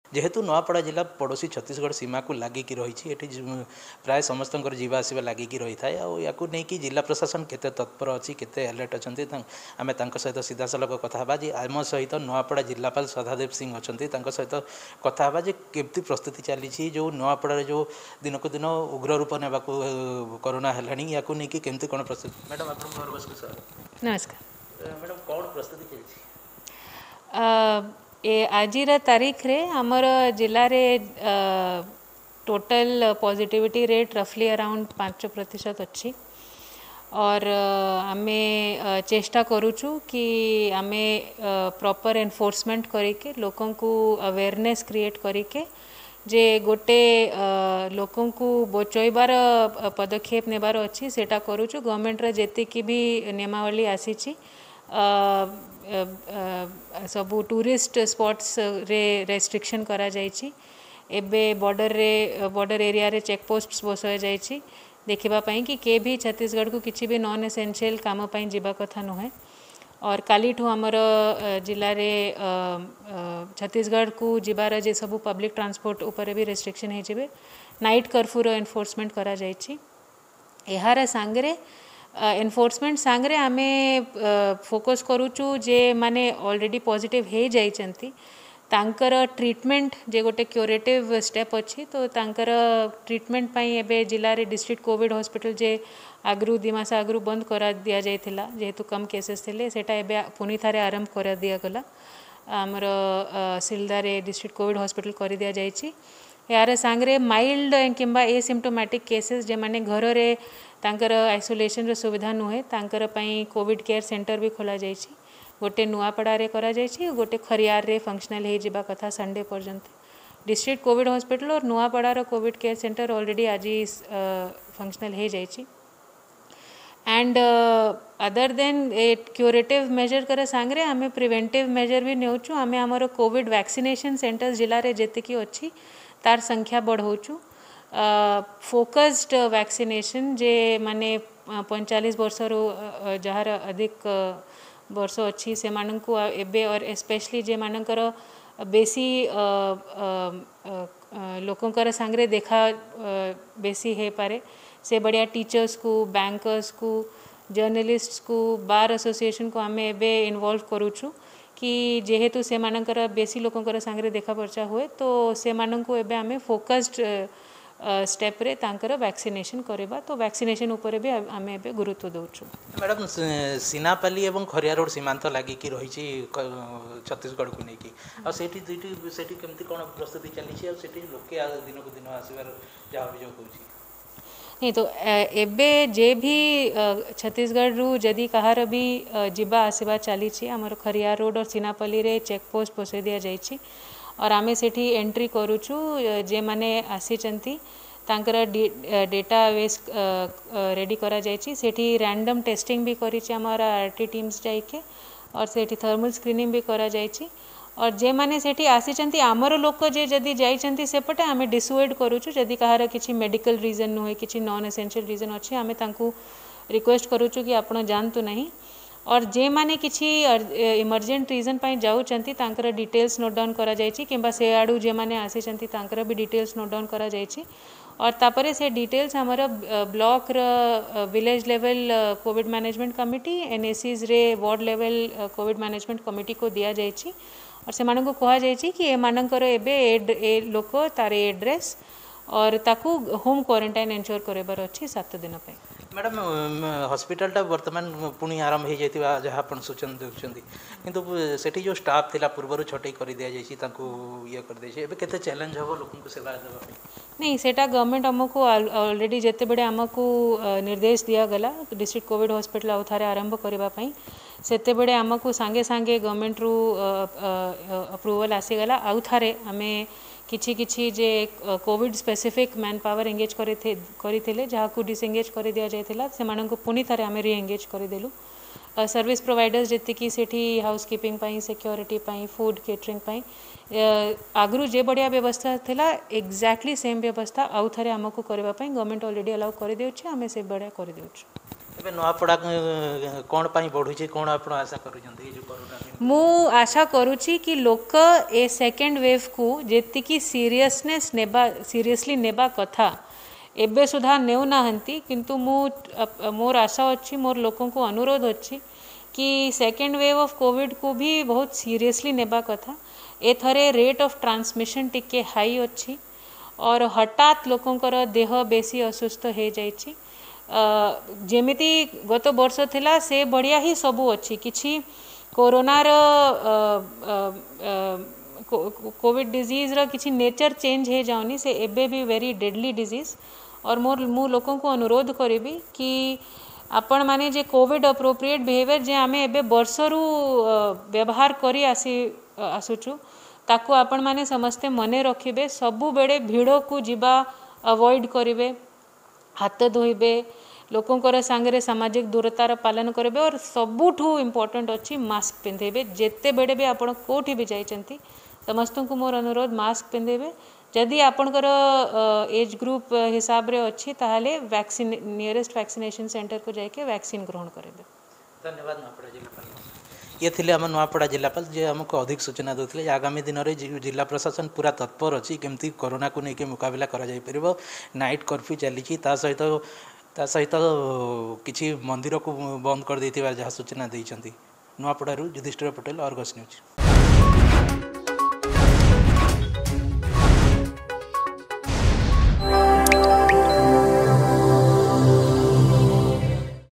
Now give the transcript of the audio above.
जेहेतु नुआपड़ा जिला पड़ोसी छत्तीसगढ़ सीमा को लगिकी रही प्राय समस्त जीवा आसवा लगिकी रही था या जिला प्रशासन केते तत्पर अच्छी केते अलर्ट अच्छा आम सहित सीधा सलख कथा जी आम सहित नुआपड़ा जिलापाल सदादेव सिंह अच्छा सहित कथा केमती प्रस्तुति चली जो नुआपड़ा जो दिन को दिन उग्र रूप ने कोरोना है या केमती कौन प्रस्तुति मैडम आप नमस्कार मैडम कौन प्रस्तुति चलती आजिर तारीख रे हमर जिले रे टोटल पॉजिटिविटी रेट रफली अराउंड 5% अच्छी और आमे चेष्टा करूचु कि आमे प्रॉपर एनफोर्समेंट करिके लोकों को अवेयरनेस क्रिएट करिके जे गोटे लोकों को बचैबार पदक्षेप नेबार अच्छी सेटा करूचु गवर्नमेंट रे जेति की भी नियमावली आसीची सबू टूरिस्ट स्पॉट्स रे रेस्ट्रिक्शन करा जाइछि एबे बॉर्डर एरिया रे चेक पोस्ट बसाया जाइछि देखिबा पई कि के भी छत्तीसगढ़ को किछि भी नॉन एसेंशियल काम पई जीवा कथा नुहे और काली ठू हमर जिला रे छत्तीसगढ़ को जीवार जे सब पब्लिक ट्रांसपोर्ट ऊपर भी रेस्ट्रिक्शन हे जिवे नाइट कर्फ्यू रो एनफोर्समेंट करा जाइछि एहार सांगरे एनफोर्समेंट सांगरे आमे फोकस करूचु जे माने ऑलरेडी पॉजिटिव हे जाइचंती तांकर ट्रीटमेंट जे गोटे क्यूरेटिव स्टेप अच्छी तो तांकर ट्रीटमेंट पाई एबे जिला रे डिस्ट्रिक्ट कोविड हॉस्पिटल जे आगरू दिमास आगरू बंद करा दिया जाइथिला जेहेतु कम केसेस थिले सेटा एबे पुनी थारे आरंभ करा दिया गला हमर सिलदा रे डिस्ट्रिक्ट कोविड हॉस्पिटल कर दिया जाइछि यार सांगरे माइल्ड किंबा एसिम्प्टोमेटिक केसेस जे माने घर रे तांकर आइसोलेशन रो सुविधा नुहे तांकर पई कोविड केयर सेंटर भी खोला जाइछि गोटे नुआपड़ा रे करा जाइछि गोटे खरियार रे फंक्शनल हे जिबा कथा संडे पर्यंत डिस्ट्रिक्ट कोविड हॉस्पिटल और नुआपड़ा रो कोविड केयर सेंटर ऑलरेडी आज फंक्शनल हे जाइछि and other than a curative measure करे सांगरे आमे प्रिवेंटिव मेजर भी नेउछु आमे हमर कोविड वैक्सीनेशन सेंटर्स जिला रे जेते की अछि तार संख्या बढ़ाऊछु फोकस्ड वैक्सीनेशन जे माने 45 वर्ष रो जहार अधिक वर्ष अच्छी से माननकु एबे और स्पेशली जे मानकर बेसी लोकंकर सांगरे देखा बेसी हे पारे से बढ़िया टीचर्स को बैंकर्स को जर्नलिस्ट्स को बार एसोसिएशन को आमे एबे इन्वॉल्व करूछु कि जेहेतु से मानकर बेसी लोकंकर सांगरे देखा पर्चा हुए तो से माननकु एबे आमे फोकस्ड स्टेप रे तांकर वैक्सीनेशन करबा तो वैक्सीनेशन ऊपर भी आमे एबे गुरुत्व दउछु मैडम सीनापाली एवं खरिया रोड सीमांत लागी की रही छत्तीसगढ़ को लेकिन आ सेठी दुईटी सेठी केमती कोन प्रस्तुति चली आ सेठी लोके दिन को दिन आसीबार जा अभियोग होची नहीं तो एबे जे भी छत्तीसगढ़ रु जदि कहार भी जीवा आसवा चली आमर खरिया रोड और सीनापल्ली रे चेक पोस्ट बसई दिया जाइछि और आमे सेठी एंट्री करूछु जे माने आसीचंती तांकर डेटाबेस रेडी करा जाइछि सेठी रैंडम टेस्टिंग भी करिछि हमर आरटी टीम्स जाइके और सेठी थर्मल स्क्रीनिंग भी करा जाइछि और जे माने सेठी आसीचंती आमर लोक जे जदि जाइचंती सेपटे आमे डिसुएड करूछु जदि कहार किछि मेडिकल रीजन न होय किछि नॉन एसेंशियल रीजन अछि आमे तांकू रिक्वेस्ट करूछु कि आपण जानतु नहीं और जे माने किछि इमरजेंट रीजन पाई जाउचंती तांकर डिटेल्स नोट डाउन करा जाइछि किंबा से आडू जे माने आसीचंती तांकर भी डिटेल्स नोट डाउन करा जाइछि और तापरे से डिटेल्स हमर block village level covid management committee NACs रे ward level covid management committee को दिया जाइछि और से मानन को कहा जाइछि कि ए माननकर एबे ए लोक तार एड्रेस और ताकू होम क्वारंटाइन एंश्योर करेबार अछि 7 दिन पे मैडम हॉस्पिटल टा वर्तमान पुणी आरंभ हो जाइतिबा जहाँ आपण सूचना देउछंती किंतु सेठी जो स्टाफ थिला पूर्वरु छटई कर दिया जाइछि ताकू ये कर देछि एबे केते चैलेंज हबो लोकन को सेवा देबा नहीं सेटा गवर्नमेंट हमको ऑलरेडी जेते बडे हमको निर्देश दिया गला डिस्ट्रिक्ट कोविड हॉस्पिटल आउथारे आरंभ करबा पई सेते बडे हमको सांगे सांगे गवर्नमेंट रु अप्रूवल आसी गला आउथारे हमें किछि किछि जे covid specific manpower engage करिथिले जहाँ को डिसएंगेज कर दिया जाइथिला से मानन को पुनी थारे आमे री एंगेज कर देलु सर्विस प्रोवाइडर्स जेते की सेठी हाउसकीपिंग पाई सिक्योरिटी पाई फूड केटरिंग पाई आगरू जे बढ़िया व्यवस्था थिला एग्जैक्टली सेम व्यवस्था आउ थारे हमको करबा पाई गवर्नमेंट ऑलरेडी अलाउ कर देउछि हमें से बढ़िया कर देउछि ଏବେ ନୂଆପଡ଼ା କ'ଣ ପାଇଁ ବଢ଼ୁଛି କ'ଣ ଆପଣ ଆଶା କରୁଛନ୍ତି ଏଇ ଯେଉଁ କରୋନା ମୁଁ ଆଶା କରୁଛି କି ଲୋକ ଏ ସେକେଣ୍ଡ ୱେଭ୍ को ଯେତିକି ସିରିୟସଲି ନେବା କଥା ଏବେ ସୁଦ୍ଧା ନେଉନାହାନ୍ତି କିନ୍ତୁ मोर आशा अच्छी मोर लोकों को अनुरोध अच्छी कि सेकेंड वेव ऑफ कोविड को भी बहुत सीरियसली नेबा कथा एथरे रेट ऑफ ट्रांसमिशन टिके हाई अच्छी और हठात लोकंकर देह बेसी असुस्थ हो जाइछि जेमिति गत वर्ष थिला से बढ़िया ही सबू अच्छी किछि कोरोनार कोविड डिजीज रा किछि नेचर चेंज हो जाउनी से एबे भी वेरी डेडली डिजीज और मु लोकों को अनुरोध करिबी कि आपण माने जे कोविड अप्रोप्रिएट बिहेवियर जे आमे एबे वर्षरू व्यवहार करी आसुचु ताकू आपण माने समस्ते मने रखिबे सबु बेड़े भीड़ को जीवा अवॉइड करिवे हाथ धोइबे लोकंकर सांगरे सामाजिक दूरतार पालन करेंगे और सबुठू इम्पोर्टेंट अच्छी मास्क पिंधेबे जेते बेड़े भी आपण कोठी भी जाइचंती समस्त को मोर अनुरोध मास्क पिंधेबे जदि आपणकर एज ग्रुप हिसाब रे अच्छी ताहले वैक्सीन नियरेस्ट वैक्सीनेशन सेंटर को जाके वैक्सीन ग्रहण करेंगे। धन्यवाद नूआपड़ा जिलापाल ये थिले आम नूआपड़ा जिलापाल जे आमको अधिक सूचना देते आगामी दिन में जिला प्रशासन पूरा तत्पर अच्छी केमती कोरोना को लेकिन मुकाबला करा जाई परिबो नाइट कर्फ्यू चली सहित किसी मंदिर को बंद कर देथिबा जहाँ सूचना देइछंती नूआपड़ारू युधिष्ठिर पटेल अर्गस न्यूज।